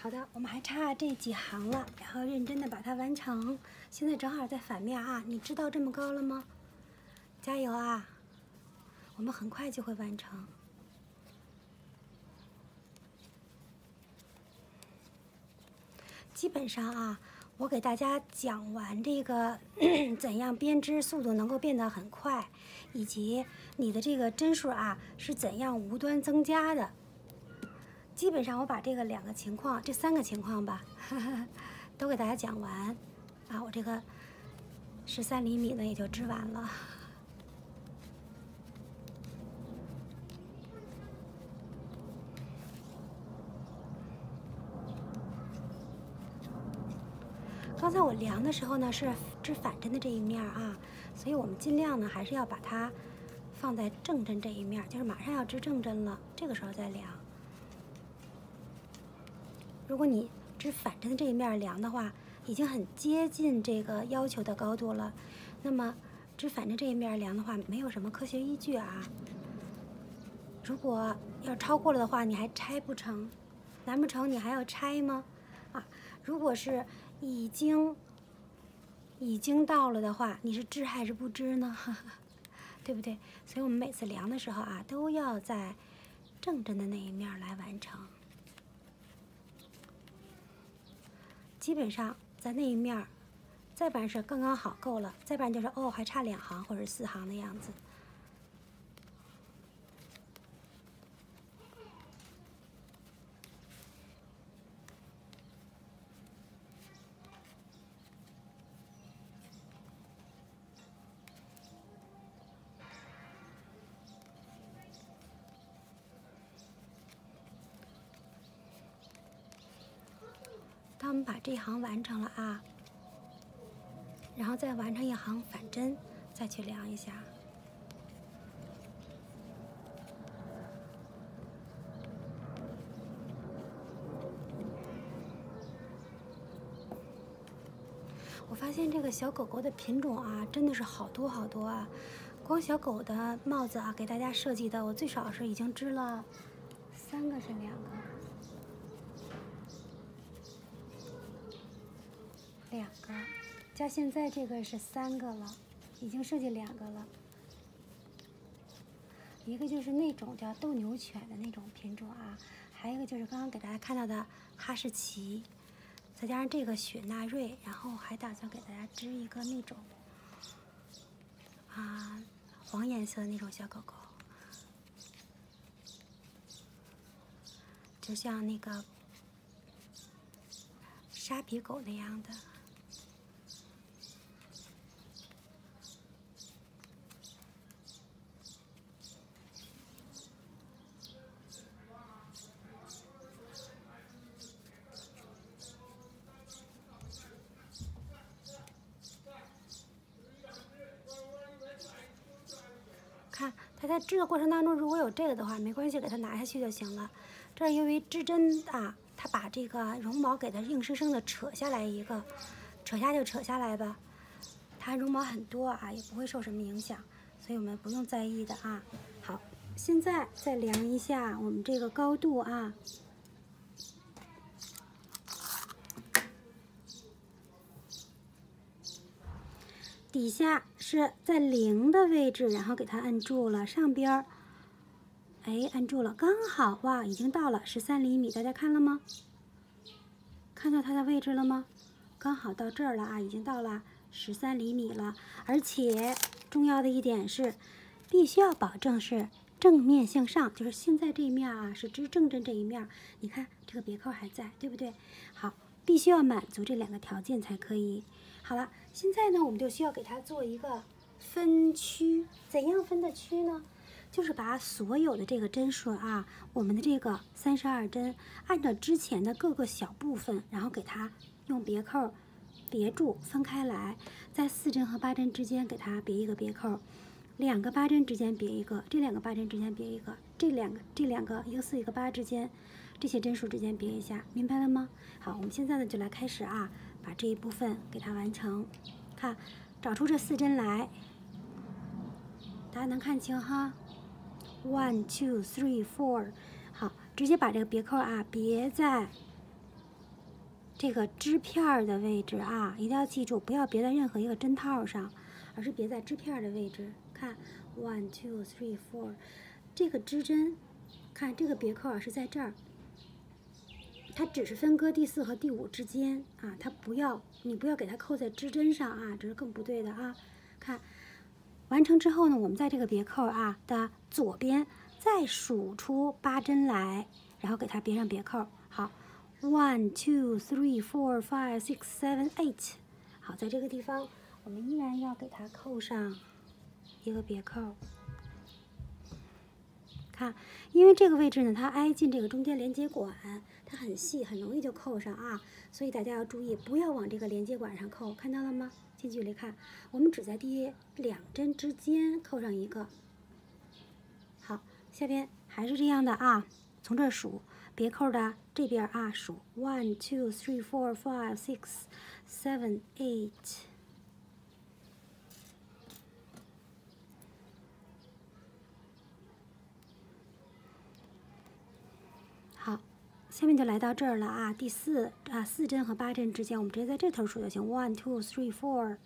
好的，我们还差这几行了，然后认真的把它完成。现在正好在反面啊，你知道这么高了吗？加油啊！我们很快就会完成。基本上啊，我给大家讲完这个怎样编织速度能够变得很快，以及你的这个针数啊是怎样无端增加的。基本上我把这个2个情况，这3个情况吧，都给大家讲完啊。我这个13厘米呢也就织完了。刚才我量的时候呢是织反针的这一面啊，所以我们尽量呢还是要把它放在正针这一面，就是马上要织正针了，这个时候再量。如果你织反针的这一面量的话，已经很接近这个要求的高度了。那么织反针这一面量的话，没有什么科学依据啊。如果要超过了的话，你还拆不成，难不成你还要拆吗？啊，如果是已经到了的话，你是织还是不织呢？对不对？所以我们每次量的时候啊，都要在正针的那一面来完成。基本上在那一面，再不然是刚刚好够了，再不然就是哦还差2行或者4行的样子。当我们把这一行完成了啊，然后再完成1行反针，再去量一下。我发现这个小狗狗的品种啊，真的是好多好多啊！光小狗的帽子啊，给大家设计的，我最少是已经织了3个是2个，2个，加现在这个是3个了，已经设计2个了。一个就是那种叫斗牛犬的那种品种啊，还有一个就是刚刚给大家看到的哈士奇，再加上这个雪纳瑞，然后还打算给大家织一个那种黄颜色的那种小狗狗，就像那个沙皮狗那样的。看它在织的过程当中，如果有这个的话，没关系，给它拿下去就行了。这儿因为织针啊，它把这个绒毛给它硬生生的扯下来一个，扯下就扯下来吧。它绒毛很多啊，也不会受什么影响，所以我们不用在意的啊。好，现在再量一下我们这个高度啊。底下是在0的位置，然后给它按住了，上边儿，哎，按住了，刚好哇，已经到了13厘米，大家看了吗？看到它的位置了吗？刚好到这儿了啊，已经到了13厘米了。而且重要的一点是，必须要保证是正面向上，就是现在这一面啊是织正针这一面，你看这个别扣还在，对不对？好，必须要满足这2个条件才可以。好了，现在呢，我们就需要给它做一个分区。怎样分的区呢？就是把所有的这个针数啊，我们的这个32针，按照之前的各个小部分，然后给它用别扣别住，分开来，在4针和8针之间给它别一个别扣，2个8针之间别一个，这2个8针之间别一个，这两个一个4一个8之间，这些针数之间别一下，明白了吗？好，我们现在呢就来开始啊。把这一部分给它完成，看，找出这4针来，大家能看清哈 ？1 2 3 4，好，直接把这个别扣啊别在这个支片儿的位置啊，一定要记住，不要别在任何一个针套上，而是别在支片儿的位置。看 1 2 3 4，这个支针，看这个别扣啊是在这儿，它只是分割第4和第5之间啊，你不要给它扣在支针上啊，这是更不对的啊。看，完成之后呢，我们在这个别扣啊的左边再数出8针来，然后给它别上别扣。好。1 2 3 4 5 6 7 8，好，在这个地方我们依然要给它扣上一个别扣。看，因为这个位置呢，它挨近这个中间连接管，它很细，很容易就扣上啊，所以大家要注意，不要往这个连接管上扣，看到了吗？近距离看，我们只在第2针之间扣上一个。好，下边还是这样的啊，从这儿数。别扣的这边啊，数 1 2 3 4 5 6 7 8。好，下面就来到这儿了啊，第4针和8针之间，我们直接在这头数就行 ，1 2 3 4。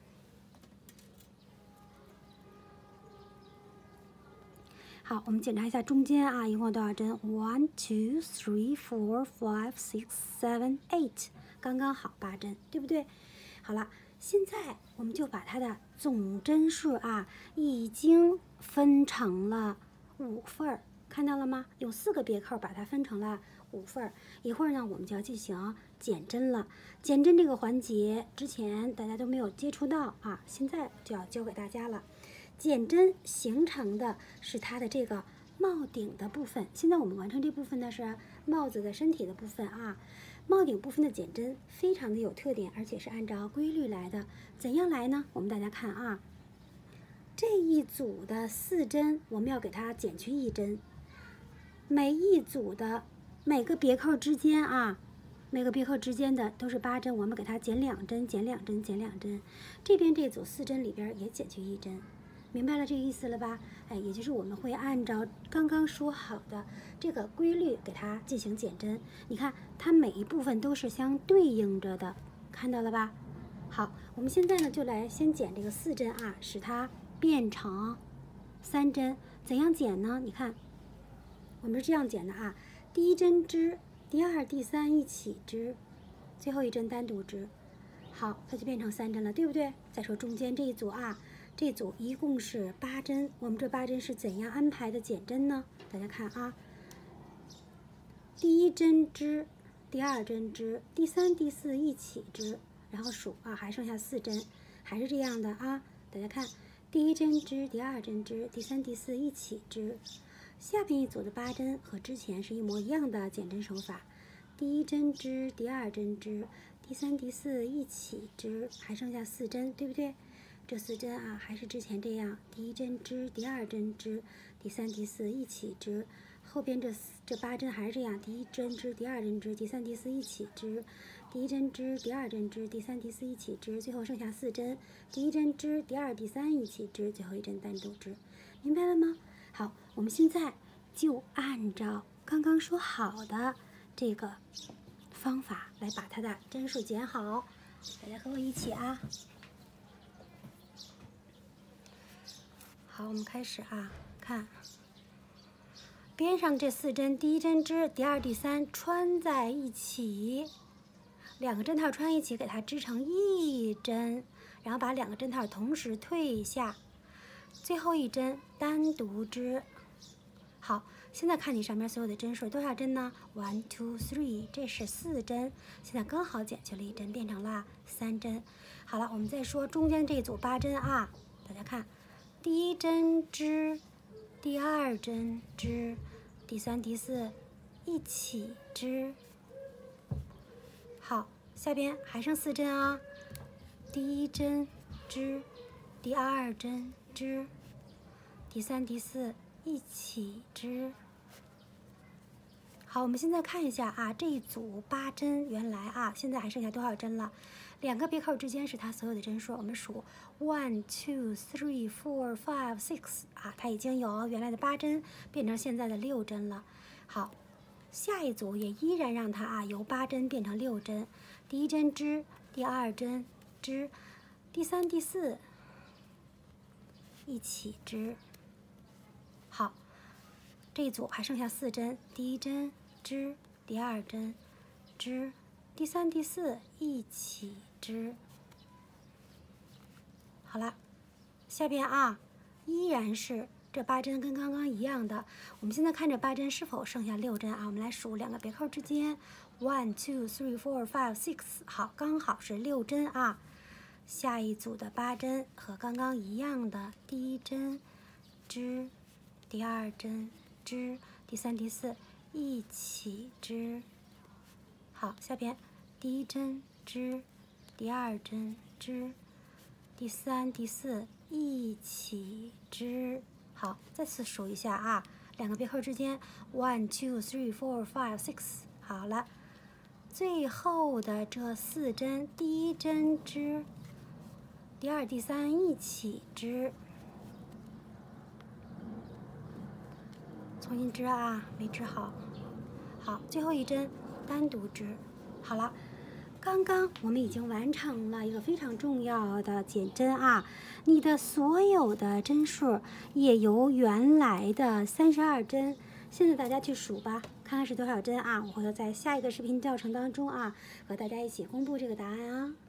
好，我们检查一下中间啊，一共有多少针 ？1 2 3 4 5 6 7 8，刚刚好8针，对不对？好了，现在我们就把它的总针数啊，已经分成了5份儿，看到了吗？有4个别扣，把它分成了5份儿。一会儿呢，我们就要进行减针了。减针这个环节之前大家都没有接触到啊，现在就要教给大家了。减针形成的是它的这个帽顶的部分。现在我们完成这部分呢是帽子的身体的部分啊。帽顶部分的减针非常的有特点，而且是按照规律来的。怎样来呢？我们大家看啊，这一组的4针，我们要给它减去1针。每一组的每个别扣之间啊，每个别扣之间的都是8针，我们给它减2针，减2针，减2针。这边这组4针里边也减去1针。明白了这个意思了吧？哎，也就是我们会按照刚刚说好的这个规律给它进行减针。你看，它每一部分都是相对应着的，看到了吧？好，我们现在呢就来先减这个4针啊，使它变成3针。怎样减呢？你看，我们是这样减的啊：第1针织，第2、第3一起织，最后1针单独织。好，它就变成3针了，对不对？再说中间这一组啊。这组一共是8针，我们这8针是怎样安排的减针呢？大家看啊，第1针织，第2针织，第3、第4一起织，然后数啊，还剩下4针，还是这样的啊。大家看，第1针织，第2针织，第3、第4一起织。下边一组的8针和之前是一模一样的减针手法，第1针织，第2针织，第3、第4一起织，还剩下4针，对不对？这4针啊，还是之前这样，第1针织，第2针织，第3、第4一起织。后边这8针还是这样，第1针织，第2针织，第3、第4一起织，第1针织，第2针织，第3、第4一起织，最后剩下4针，第1针织，第2、第3一起织，最后1针单独织。明白了吗？好，我们现在就按照刚刚说好的这个方法来把它的针数减好。大家和我一起啊。好，我们开始啊，看边上这4针，第1针织，第2、第3穿在一起，2个针套穿一起，给它织成1针，然后把2个针套同时退下，最后1针单独织。好，现在看你上面所有的针数多少针呢？1 2 3，这是4针，现在刚好减去了1针，变成了3针。好了，我们再说中间这一组8针啊，大家看。第1针织，第2针织，第3、第4一起织。好，下边还剩4针啊。第1针织，第2针织，第3、第4一起织。好，我们现在看一下啊，这一组8针，原来啊，现在还剩下多少针了？2个别扣之间是它所有的针数，我们数1 2 3 4 5 6啊，它已经由原来的8针变成现在的6针了。好， 下一组也依然让它由8针变成6针，第1针织，第2针织，第3、第4一起织。好，这一组还剩下4针，第1针织，第2针织，第3、第4一起织。好了，下边依然是这8针跟刚刚一样的。我们现在看这8针是否剩下6针我们来数2个别扣之间 ，1 2 3 4 5 6，好，刚好是6针下一组的8针和刚刚一样的，第1针织，第2针织，第3、第4一起织。好，下边第1针织，第2针织，第3、第4一起织。好，再次数一下2个别扣之间 1 2 3 4 5 6，好了，最后的这4针，第1针织，第2、第3一起织。重新织没织好。好，最后一针单独织。好了，刚刚我们已经完成了一个非常重要的减针你的所有的针数也由原来的32针，现在大家去数吧，看看是多少针我回头在下一个视频教程当中和大家一起公布这个答案